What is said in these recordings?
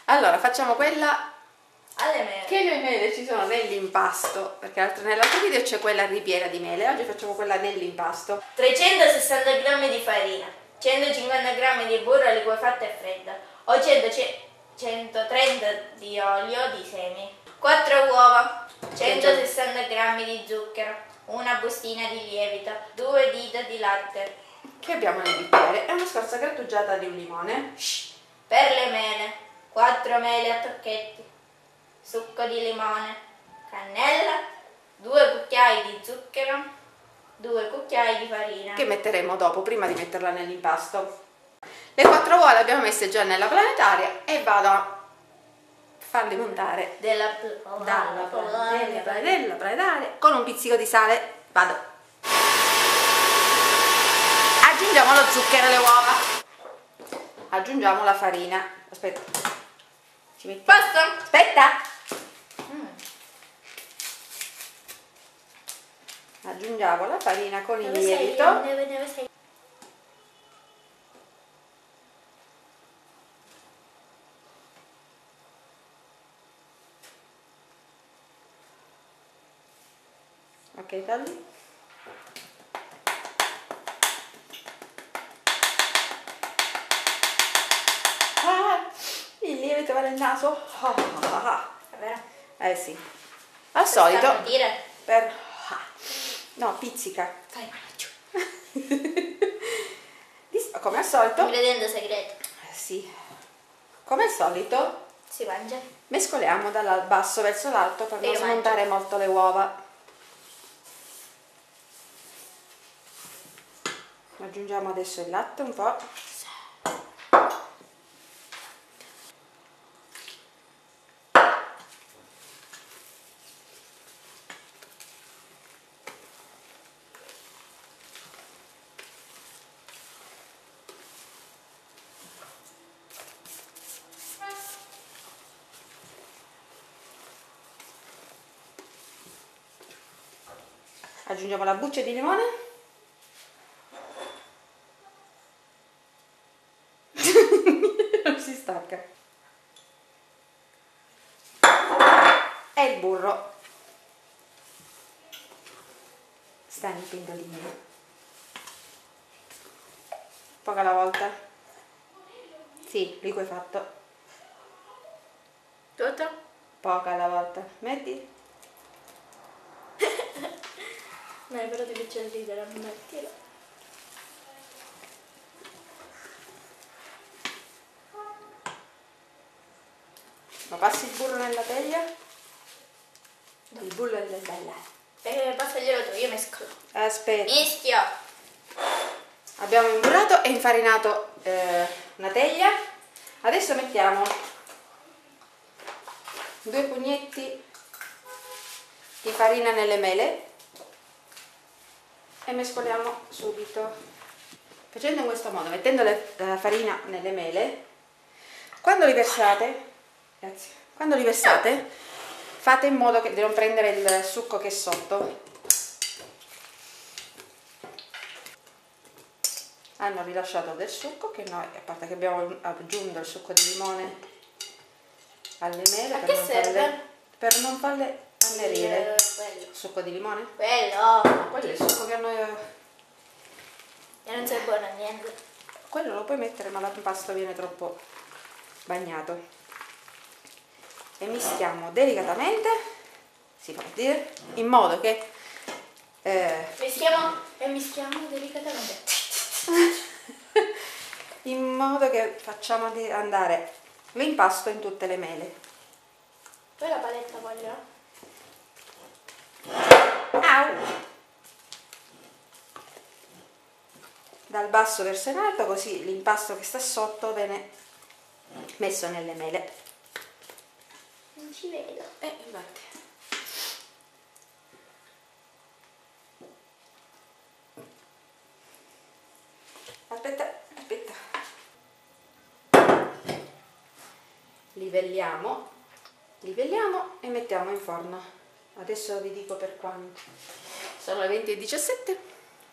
Allora, facciamo quella alle mele. che le mele ci sono nell'impasto, perché nell'altro video c'è quella ripiena di mele, oggi facciamo quella nell'impasto. 360 g di farina, 150 g di burro liquefatto e freddo o 130 di olio di semi, 4 uova, 160 g di zucchero, una bustina di lievito, 2 dita di latte Che abbiamo nel bicchiere e una scorza grattugiata di un limone. per le mele, 4 mele a tocchetti, succo di limone, cannella, 2 cucchiai di zucchero, 2 cucchiai di farina Che metteremo dopo, prima di metterla nell'impasto. Le 4 uova le abbiamo messe già nella planetaria e vado a farle montare della planetaria con un pizzico di sale. Vado. Aggiungiamo lo zucchero alle uova. Aggiungiamo la farina. Aspetta. Ci mettiamo. Basta? Aspetta. Aggiungiamo la farina con il lievito. Dove sei? Ok, tagli. Il lievito va nel naso. È vero? Sì. Al solito. Dire. Per... No, pizzica. Fai giù. Come al solito. Ingrediente segreto. Sì. Come al solito Si mangia. mescoliamo dal basso verso l'alto per non Io smontare molto le uova. Aggiungiamo adesso il latte un po'. Aggiungiamo la buccia di limone. Non si stacca. E il burro. Sta nel pendolino. Poco alla volta. Sì, liquefatto. Tutto? Poco alla volta. Metti. No, però ti faccio ridere, non mettilo. Ma passi il burro nella teglia? Il burro è bella. Passaglielo tu, io mescolo. Aspetta. Mischio. Abbiamo imburrato e infarinato una teglia. Adesso mettiamo 2 pugnetti di farina nelle mele e mescoliamo subito. Facendo in questo modo, mettendo la farina nelle mele, quando li versate, grazie, quando li versate, fate in modo di non prendere il succo che è sotto. Hanno rilasciato del succo che noi, a parte che abbiamo aggiunto il succo di limone alle mele A che serve? per non farle annerire. Quello. Succo di limone? Quello. Quello è il succo che a noi... E non sei buono a niente. Quello lo puoi mettere, ma l'impasto viene troppo bagnato. E mischiamo delicatamente, si può dire, in modo che... Mischiamo delicatamente. in modo che facciamo andare l'impasto in tutte le mele. Poi la paletta voglio. Au! Dal basso verso in alto, così l'impasto che sta sotto viene messo nelle mele. Non ci vedo. Infatti. Aspetta. Livelliamo e mettiamo in forno. Adesso vi dico per quanto. Sono le 20:17.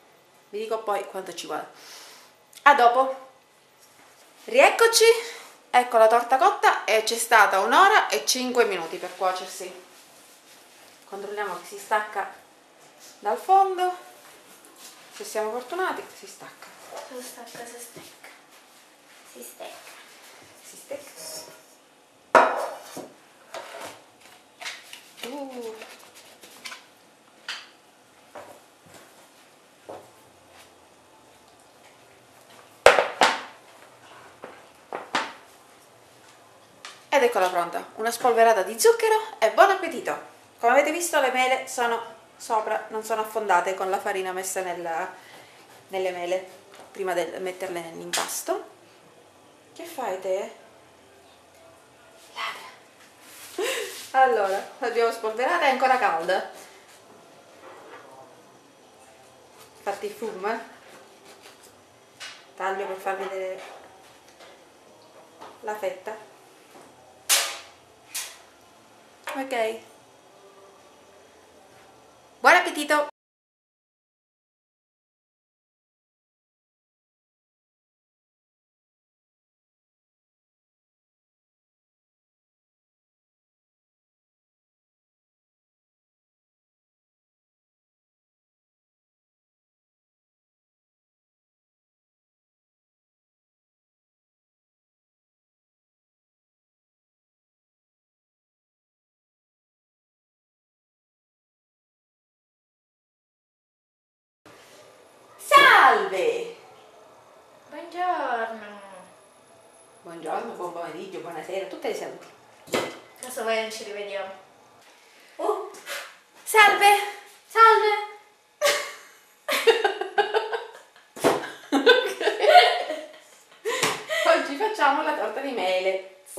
Vi dico poi quanto ci vuole. A dopo. Rieccoci. Ecco la torta cotta e c'è stata 1 ora e 5 minuti per cuocersi. Controlliamo che si stacca dal fondo. Se siamo fortunati si stacca. Si stacca, si stecca. Si stecca. Si stecca. Ed eccola pronta, una spolverata di zucchero e buon appetito! Come avete visto le mele sono sopra, non sono affondate con la farina messa nelle mele prima di metterle nell'impasto. Che fai te? Ladra! Allora, l'abbiamo spolverata, è ancora calda. Infatti fuma. Taglio per far vedere la fetta. Ok. Buon appetito! Salve! Buongiorno. Buongiorno, buon pomeriggio, buonasera, tutte le saluti. Adesso poi non ci rivediamo. Salve! Salve. Oggi facciamo la torta di mele. Sì!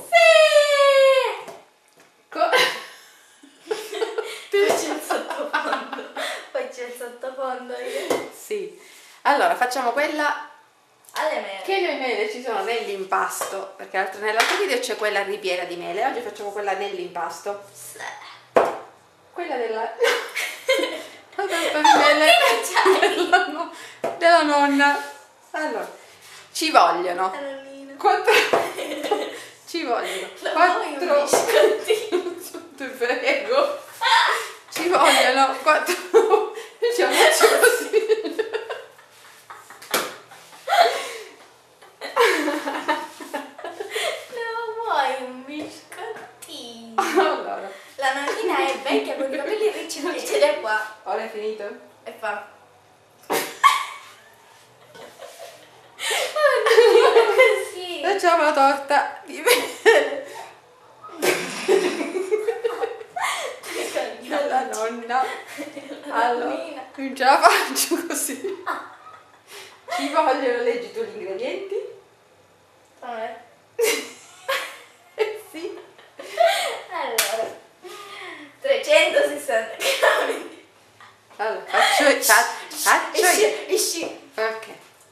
Poi c'è il sottofondo. Poi c'è il sottofondo. Sì. Allora, facciamo quella Alle mele. che le mele ci sono nell'impasto, perché nell'altro video c'è quella ripiena di mele, oggi facciamo quella nell'impasto. Sì. Quella della torta di mele della nonna. Allora, ci vogliono Carolina. 4 ci vogliono Vuoi un 4 biscottino? ti prego, ci vogliono 4 diciamo faccio così. No, vuoi un biscottino? Allora, La nonnina è vecchia con i capelli ricci e ce l'ha qua. ora è finito? E fa. Così. Facciamo la torta di mele della nonna. Allora, non ce la faccio così. Ci vogliono, leggi tu gli ingredienti? Vabbè. Sì. Allora, 360 grammi. Allora, faccio io. Esci. Ok.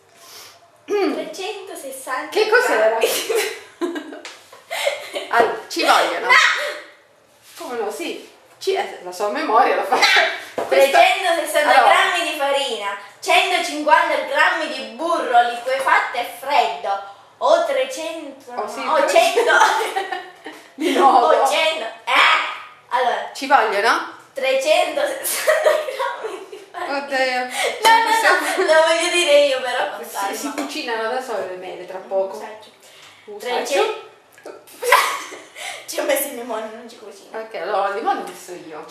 360 Che cos'era? grammi. Allora, ci vogliono. Come no, sì. La sua memoria la fa. 360 Allora. grammi di farina, 150 grammi di burro liquefatto e freddo, o 300, Oh, sì, o 100, Di nuovo. o 100, allora, Ci vogliono? 360 grammi di farina. Oddio. No, lo voglio dire io però con Si cucinano da sole le mele tra poco. Usaccio. 300. Ci ho messo il limone, non ci cucina. Ok, allora il limone ho messo io.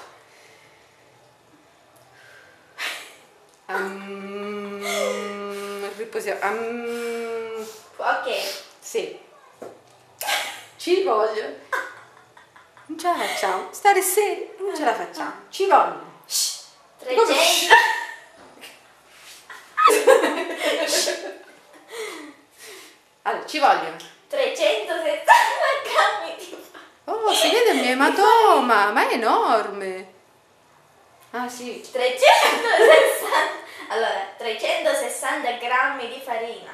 Riposiamo. Ok. Sì. Ci vogliono. Non ce la facciamo. Stare seri, non ce la facciamo. Ci vogliono. 300. Allora, ci vogliono. 360 grammi di Oh, si vede il mio ematoma, ma è enorme. Ah, sì. 360. Allora, 360 grammi di farina,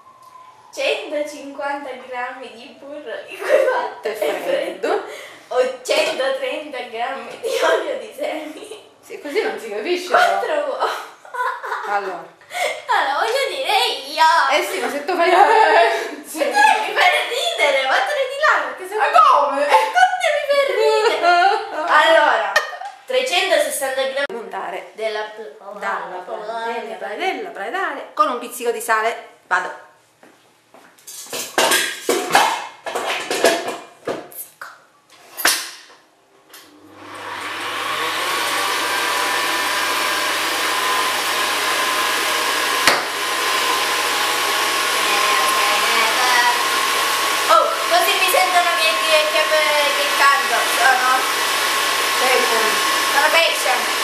150 grammi di burro liquefatto E freddo. o 130 grammi di olio di semi, Sì, così non si capisce. 4 uova. Allora. Allora, voglio dire io. Eh sì, ma se tu fai... Se tu mi fai ridere grammi montare della della planetaria con un pizzico di sale. Vado. Oh, così mi sentono che canto. Sono passion.